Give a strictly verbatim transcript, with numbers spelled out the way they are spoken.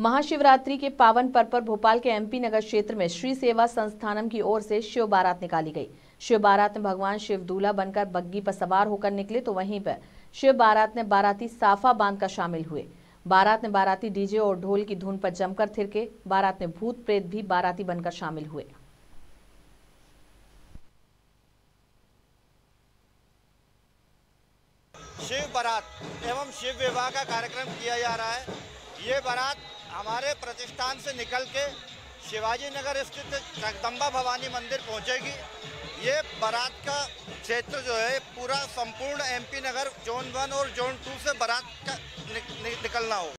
महाशिवरात्रि के पावन पर्व पर भोपाल के एमपी नगर क्षेत्र में श्री सेवा संस्थानम की ओर से शिव बारात निकाली गई। शिव बारात में भगवान शिव दूल्हा बनकर बग्गी पर सवार होकर निकले तो वहीं पर शिव बारात ने बाराती साफा बांधकर शामिल हुए। बारात में बाराती डीजे और ढोल की धुन पर जमकर थिरके। बारात में भूत प्रेत भी बाराती बनकर शामिल हुए। शिव बारात एवं शिव विवाह का कार्यक्रम किया जा रहा है। ये बारात हमारे प्रतिष्ठान से निकल के शिवाजी नगर स्थित जगदम्बा भवानी मंदिर पहुंचेगी। ये बारात का क्षेत्र जो है पूरा संपूर्ण एमपी नगर जोन वन और जोन टू से बारात का निकलना हो।